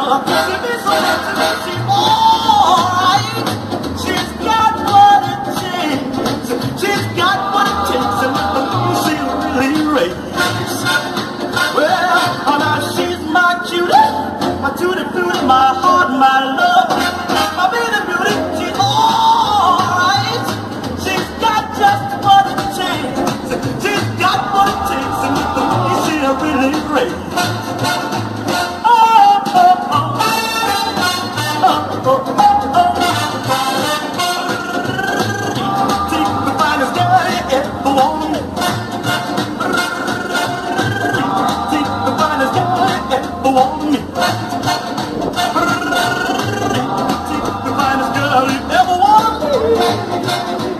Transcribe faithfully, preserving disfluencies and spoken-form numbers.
My heart, my love, my baby beauty, she's alright. She's got just what it takes. She's got what it takes, and with the way she's really great. Oh, oh, oh, oh, oh, oh, oh. Take the finest girl you ever wanted. Take the finest girl you ever wanted. Take the finest girl you ever wanted.